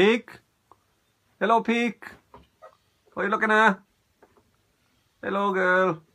Peek. Hello, Peek. What are you looking at? Hello, girl.